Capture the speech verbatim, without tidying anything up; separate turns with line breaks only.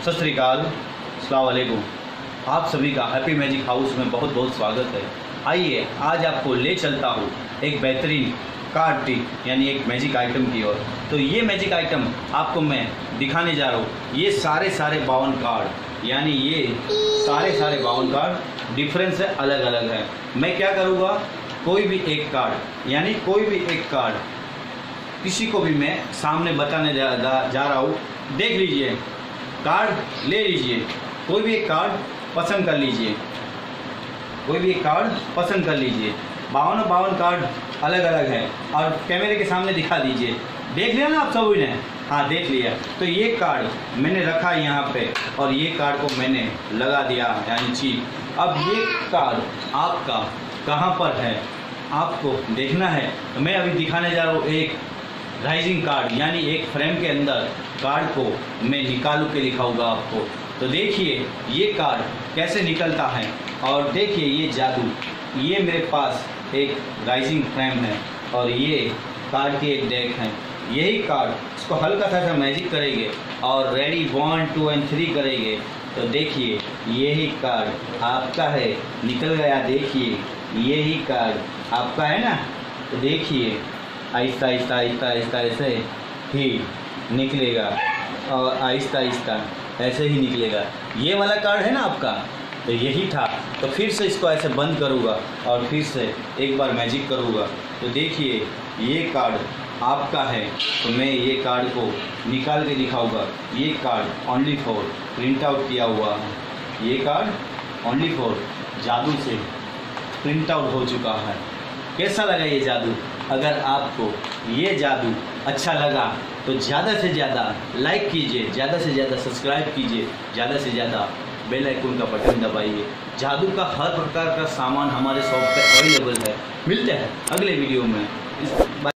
सत श्री अकाल, अस्सलाम वालेकुम। आप सभी का हैप्पी मैजिक हाउस में बहुत बहुत स्वागत है। आइए आज आपको ले चलता हूँ एक बेहतरीन कार्ड ट्रिक यानी एक मैजिक आइटम की ओर। तो ये मैजिक आइटम आपको मैं दिखाने जा रहा हूँ। ये सारे सारे बावन कार्ड यानी ये सारे सारे बावन कार्ड डिफरेंस है, अलग अलग है। मैं क्या करूँगा, कोई भी एक कार्ड यानी कोई भी एक कार्ड किसी को भी मैं सामने बताने जा, जा रहा हूँ। देख लीजिए, कार्ड ले लीजिए, कोई भी एक कार्ड पसंद कर लीजिए, कोई भी एक कार्ड पसंद कर लीजिए। बावन बावन कार्ड अलग अलग है और कैमरे के सामने दिखा दीजिए। देख लिया ना आप सभी ने? हाँ, देख लिया। तो ये कार्ड मैंने रखा यहाँ पे और ये कार्ड को मैंने लगा दिया यानी चीप। अब ये कार्ड आपका कहाँ पर है आपको देखना है। तो मैं अभी दिखाने जा रहा हूँ एक राइजिंग कार्ड यानी एक फ्रेम के अंदर कार्ड को मैं निकालू के दिखाऊंगा आपको। तो देखिए ये कार्ड कैसे निकलता है और देखिए ये जादू। ये मेरे पास एक राइजिंग फ्रेम है और ये कार्ड के एक डेक है। यही कार्ड इसको हल्का सा सा मैजिक करेंगे और ready one two and three करेंगे। तो देखिए यही कार्ड आपका है, निकल गया। देखिए यही कार्ड आपका है ना। तो देखिए आहिस्ता आहिस्ता आहिस्ता आहिस्ता ऐसे ही निकलेगा और आहिस्ता आहिस्ता ऐसे ही निकलेगा। ये वाला कार्ड है ना आपका, तो यही था। तो फिर से इसको ऐसे बंद करूँगा और फिर से एक बार मैजिक करूँगा। तो देखिए ये कार्ड आपका है। तो मैं ये कार्ड को निकाल के दिखाऊँगा। ये card only for print out किया हुआ है। ये कार्ड ओनली फॉर जादू से प्रिंट आउट हो चुका है। कैसा लगा ये जादू? अगर आपको ये जादू अच्छा लगा तो ज़्यादा से ज़्यादा लाइक कीजिए, ज़्यादा से ज़्यादा सब्सक्राइब कीजिए, ज़्यादा से ज़्यादा बेल आइकन का बटन दबाइए। जादू का हर प्रकार का सामान हमारे शॉप पे अवेलेबल है। मिलते हैं अगले वीडियो में।